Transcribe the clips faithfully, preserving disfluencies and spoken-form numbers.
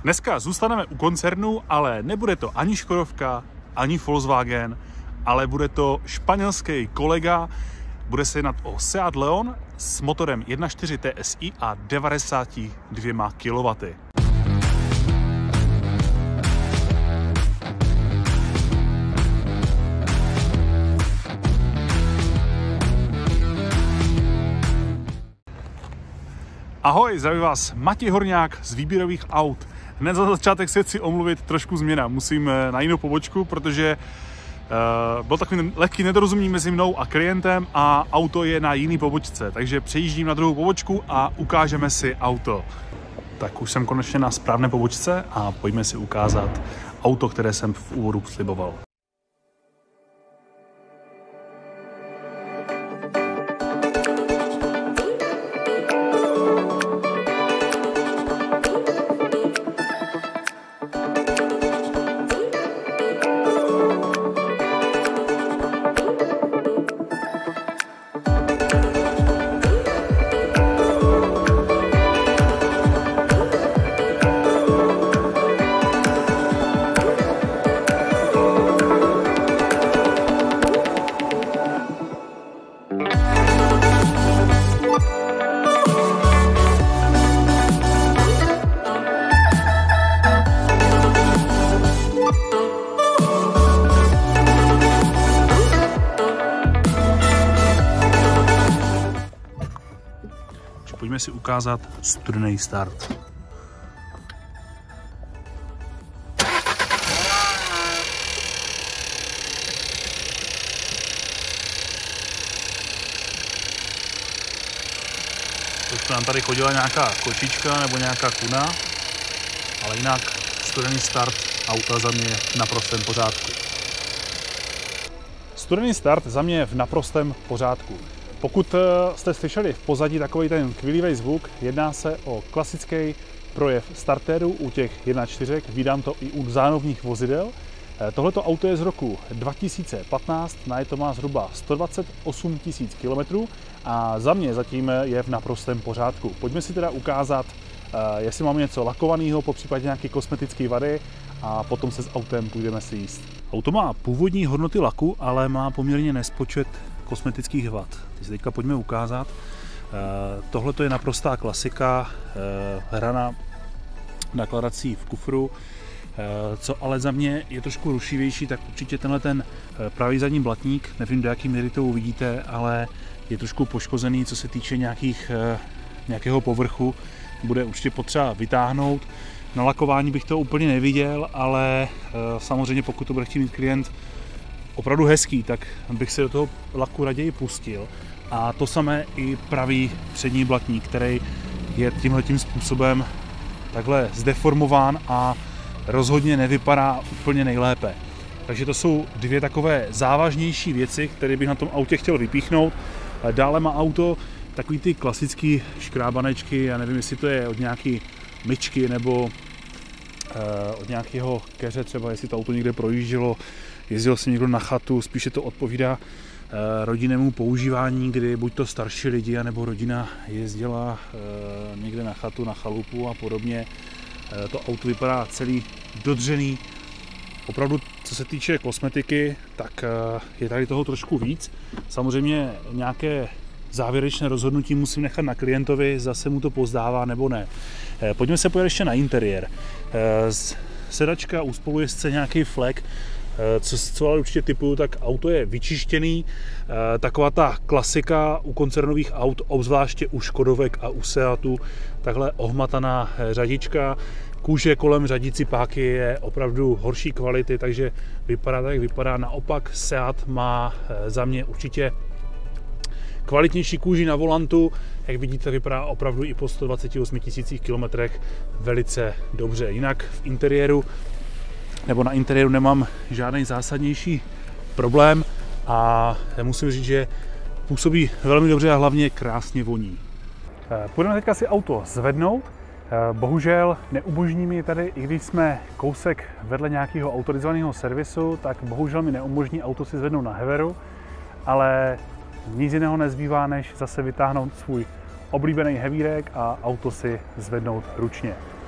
Dneska zůstaneme u koncernu, ale nebude to ani Škodovka, ani Volkswagen, ale bude to španělský kolega. Bude se jednat o Seat Leon s motorem jedna celá čtyři T S I a devadesáti dvěma kilowaty. Ahoj, zdraví vás Matěj Horňák z výběrových aut. Hned za začátek se chci omluvit, trošku změna. Musím na jinou pobočku, protože uh, byl takový lehký nedorozumění mezi mnou a klientem a auto je na jiný pobočce. Takže přejíždím na druhou pobočku a ukážeme si auto. Tak už jsem konečně na správné pobočce a pojďme si ukázat auto, které jsem v úvodu sliboval. Pojďme si ukázat studený start. Trošku nám tady chodila nějaká kočička nebo nějaká kuna, ale jinak studený start auta za mě v naprostém pořádku. Studený start za mě v naprostém pořádku. Pokud jste slyšeli v pozadí takový ten kvilivý zvuk, jedná se o klasický projev startéru u těch jedna celá čtyři, vídám to i u zánovních vozidel. Tohleto auto je z roku dva tisíce patnáct, na to má zhruba sto dvacet osm tisíc kilometrů a za mě zatím je v naprostém pořádku. Pojďme si teda ukázat, jestli mám něco lakovaného, popřípadě nějaké kosmetické vady a potom se s autem půjdeme si jíst. Auto má původní hodnoty laku, ale má poměrně nespočet kosmetických vad. Teď si teďka pojďme ukázat. Tohle je naprostá klasika, hrana nakladací v kufru. Co ale za mě je trošku rušivější, tak určitě tenhle ten pravý zadní blatník, nevím, do jaký míry to uvidíte, ale je trošku poškozený, co se týče nějakých, nějakého povrchu. Bude určitě potřeba vytáhnout. Na lakování bych to úplně neviděl, ale samozřejmě pokud to bude chtít mít klient opravdu hezký, tak bych se do toho laku raději pustil. A to samé i pravý přední blatník, který je tímhletím způsobem takhle zdeformován a rozhodně nevypadá úplně nejlépe. Takže to jsou dvě takové závažnější věci, které bych na tom autě chtěl vypíchnout. Dále má auto takový ty klasický škrábanečky, já nevím, jestli to je od nějaký myčky nebo od nějakého keře, třeba jestli to auto někde projíždělo, jezdil si někdo na chatu, spíše to odpovídá rodinnému používání, kdy buď to starší lidi, anebo rodina jezdila někde na chatu, na chalupu a podobně. To auto vypadá celý dodřený. Opravdu, co se týče kosmetiky, tak je tady toho trošku víc. Samozřejmě nějaké závěrečné rozhodnutí musím nechat na klientovi, zase mu to pozdává nebo ne. Pojďme se podívat ještě na interiér. Sedačka, u spolujezdce nějaký flek, co, co ale určitě typuju, tak auto je vyčištěný. Taková ta klasika u koncernových aut, obzvláště u Škodovek a u Seatu, takhle ohmataná řadička. Kůže kolem řadící páky je opravdu horší kvality, takže vypadá tak, jak vypadá. Naopak Seat má za mě určitě kvalitnější kůži na volantu, jak vidíte, vypadá opravdu i po sto dvaceti osmi tisících kilometrech velice dobře. Jinak v interiéru nebo na interiéru nemám žádný zásadnější problém a musím říct, že působí velmi dobře a hlavně krásně voní. Půjdeme teďka si auto zvednout. Bohužel neumožní mi tady, i když jsme kousek vedle nějakého autorizovaného servisu, tak bohužel mi neumožní auto si zvednout na Heveru, ale nic jiného nezbývá, než zase vytáhnout svůj oblíbený hevírek a auto si zvednout ručně.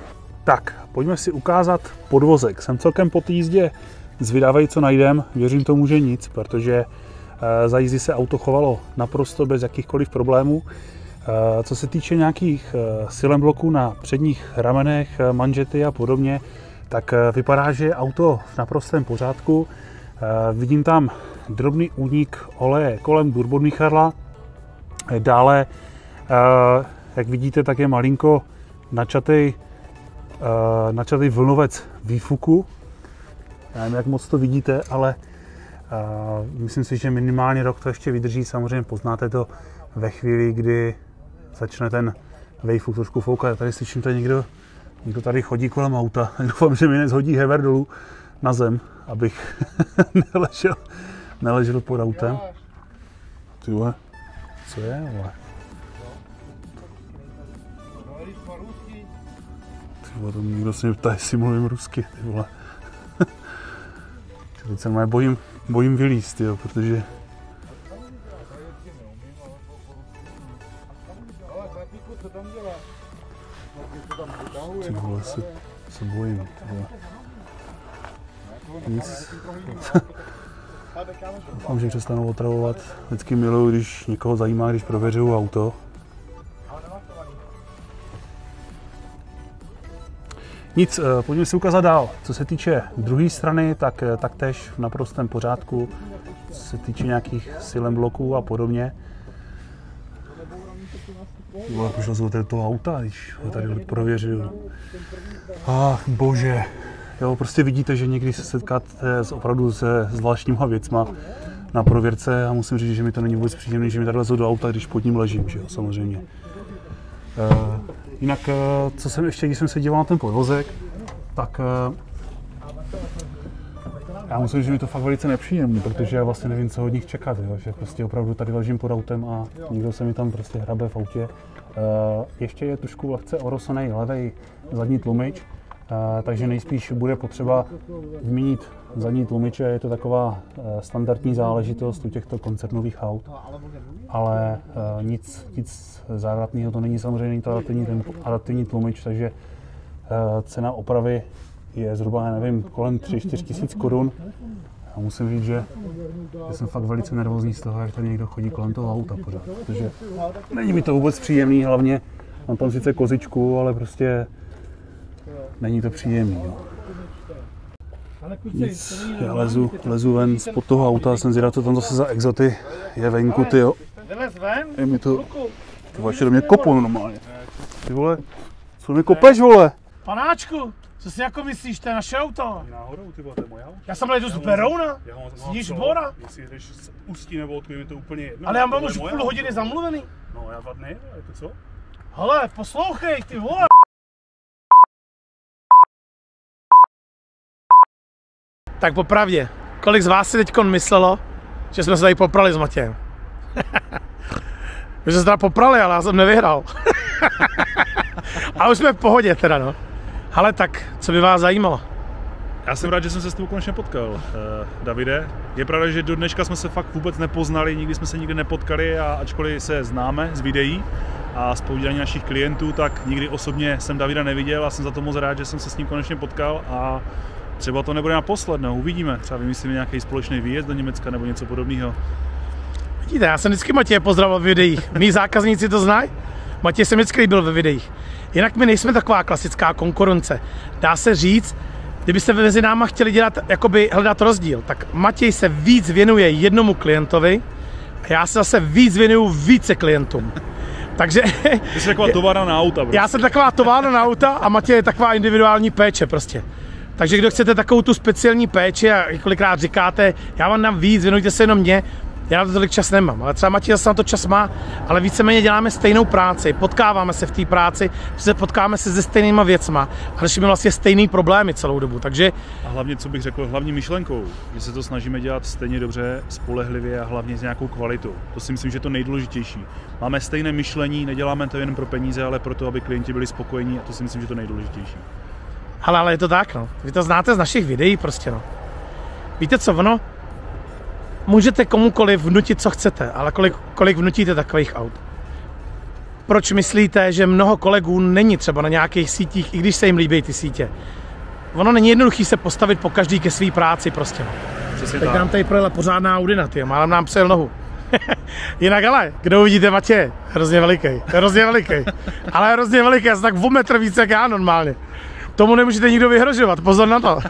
Tak, pojďme si ukázat podvozek. Jsem celkem po té jízdě zvědavej, co najdem. Věřím tomu, že nic, protože za jízdy se auto chovalo naprosto bez jakýchkoliv problémů. Co se týče nějakých silem bloků na předních ramenech, manžety a podobně, tak vypadá, že je auto v naprostém pořádku. Vidím tam drobný únik oleje kolem turbomíchadla. Dále, jak vidíte, tak je malinko načatý, načatý vlnovec výfuku. Já nevím, jak moc to vidíte, ale myslím si, že minimálně rok to ještě vydrží. Samozřejmě poznáte to ve chvíli, kdy začne ten výfuk trošku foukat. Tady slyším, tady někdo, někdo tady chodí kolem auta. Doufám, že mi nezhodí hever dolů na zem, abych neležel, neležel pod autem. Ty vole, co je, vole? Ty vole, to někdo se mě ptá, jestli mluvím rusky, ty vole. Teď se mě bojím, bojím vylízt, jo, protože... Ty vole, se, se bojím, ty vole. Nic. Doufám, že přestanou otravovat. Vždycky miluju, když někoho zajímá, když prověřuju auto. Nic, pojďme si ukázat dál. Co se týče druhé strany, tak taktéž v naprostém pořádku. Co se týče nějakých silem bloků a podobně. Vole, už lezu do toho auta, když ho tady prověřuju. Ach, bože. Jo, prostě vidíte, že někdy se setkáte s opravdu se zvláštníma věcma na prověrce a musím říct, že mi to není vůbec příjemné, že mi tady lezu do auta, když pod ním ležím, že jo, samozřejmě. Uh, jinak, uh, co jsem ještě, když jsem se díval na ten podvozek, tak uh, já musím říct, že mi to fakt velice nepříjemné, protože já vlastně nevím, co od nich čekat, jo, že prostě opravdu tady ležím pod autem a někdo se mi tam prostě hrabe v autě. Uh, ještě je trošku lehce orosený levej zadní tlumič, uh, takže nejspíš bude potřeba vyměnit zadní tlumiče, je to taková uh, standardní záležitost u těchto koncernových aut, ale uh, nic, nic závratného to není, samozřejmě není to adaptivní, ten adaptivní tlumič, takže uh, cena opravy je zhruba, já nevím, kolem tři čtyři tisíc korun. A musím říct, že jsem fakt velice nervózní z toho, jak tady někdo chodí kolem toho auta pořád, protože není mi to vůbec příjemný, hlavně mám tam sice kozičku, ale prostě není to příjemný. Jo. Nic, já lezu, lezu ven spod toho auta, jsem zvědav, co tam zase za exoty je venku, tyjo. Je mi to, ty vaše do mě kopou normálně. Ty vole, co mi kopeš, vole? Panáčku, co si jako myslíš, to je naše auto? Náhodou, ty vole, to je moje auto. Já jsem ledu z Berouna, sníš Bora. Jestli jdeš z Ústí nebo odkud, je to úplně jedno. Ale já mám už půl hodiny zamluvený. No já vadný, ale to co? Hele, poslouchej, ty vole. Tak popravdě, kolik z vás si teďkon myslelo, že jsme se tady poprali s Matějem? My jsme se teda poprali, ale já jsem nevyhrál. A už jsme v pohodě teda, no. Ale tak, co by vás zajímalo? Já jsem rád, že jsem se s tebou konečně potkal, uh, Davide. Je pravda, že do dneška jsme se fakt vůbec nepoznali, nikdy jsme se nikdy nepotkali a ačkoliv se známe z videí a z povídání našich klientů, tak nikdy osobně jsem Davida neviděl a jsem za to moc rád, že jsem se s ním konečně potkal a třeba to nebude naposled, no, uvidíme. Třeba vymyslíme nějaký společný výjezd do Německa nebo něco podobného. Vidíte, já jsem vždycky Matěje pozdravil v videích. Mí zákazníci to znají. Matěj se mi vždycky líbil ve videích. Jinak my nejsme taková klasická konkurence. Dá se říct, kdybyste mezi náma chtěli dělat, jakoby hledat rozdíl, tak Matěj se víc věnuje jednomu klientovi a já se zase víc věnuju více klientům. Takže... Ty jsi taková továrna na auta, prostě. Já jsem taková továrna na auta a Matěj je taková individuální péče prostě. Takže kdo chcete takovou tu speciální péči a kolikrát říkáte, já vám dám víc, věnujte se jenom mě, já na to tolik čas nemám, ale třeba Matěj zase na to čas má, ale víceméně děláme stejnou práci, potkáváme se v té práci, potkáváme se se stejnýma věcma a řešíme vlastně stejný problémy celou dobu, takže... A hlavně, co bych řekl, hlavní myšlenkou, že se to snažíme dělat stejně dobře, spolehlivě a hlavně s nějakou kvalitou. To si myslím, že je to nejdůležitější. Máme stejné myšlení, neděláme to jen pro peníze, ale proto, aby klienti byli spokojení a to si myslím, že je to nejdůležitější. Ale, ale je to tak, no. Vy to znáte z našich videí prostě, no. Víte co, ono? Můžete komukoliv vnutit, co chcete, ale kolik, kolik vnutíte takových aut? proč myslíte, že mnoho kolegů není třeba na nějakých sítích, i když se jim líbí ty sítě. Ono není jednoduchý se postavit po každý ke své práci prostě. Teď tak. Nám tady projela pořádná Audina, ty, málem nám přejel nohu. Jinak ale, kdo uvidíte Matěje, hrozně veliký, hrozně veliký, ale hrozně veliký, asi tak o metr víc jak já normálně. Tomu nemůžete nikdo vyhrožovat, pozor na to.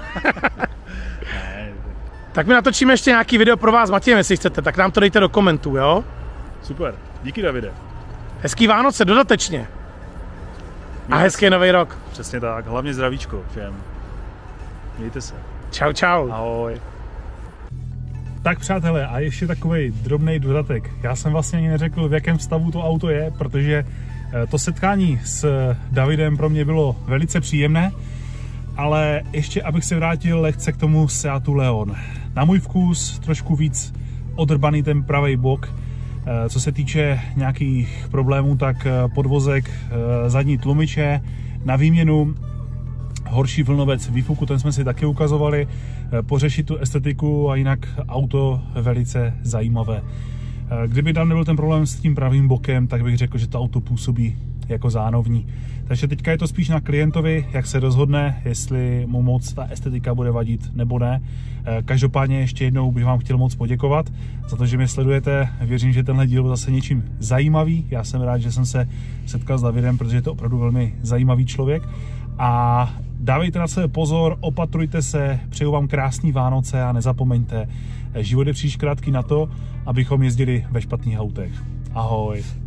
Tak my natočíme ještě nějaký video pro vás, Matějem, jestli chcete, tak nám to dejte do komentů, jo? Super, díky Davide. Hezký Vánoce dodatečně. A hezký nový rok. Přesně tak, hlavně zdravíčko všem. Mějte se. Čau, čau. Ahoj. Tak přátelé, a ještě takový drobný dodatek. Já jsem vlastně ani neřekl, v jakém stavu to auto je, protože to setkání s Davidem pro mě bylo velice příjemné, ale ještě abych se vrátil lehce k tomu Seatu Leon. Na můj vkus trošku víc odrbaný ten pravý bok. Co se týče nějakých problémů, tak podvozek, zadní tlumiče, na výměnu horší vlnovec výfuku, ten jsme si taky ukazovali, pořešit tu estetiku a jinak auto velice zajímavé. Kdyby tam nebyl ten problém s tím pravým bokem, tak bych řekl, že to auto působí jako zánovní. Takže teďka je to spíš na klientovi, jak se rozhodne, jestli mu moc ta estetika bude vadit nebo ne. Každopádně ještě jednou bych vám chtěl moc poděkovat za to, že mě sledujete. Věřím, že tenhle díl byl zase něčím zajímavý. Já jsem rád, že jsem se setkal s Davidem, protože je to opravdu velmi zajímavý člověk. A dávejte na sebe pozor, opatrujte se, přeju vám krásný Vánoce a nezapomeňte, život je příliš krátký na to, abychom jezdili ve špatných autech. Ahoj.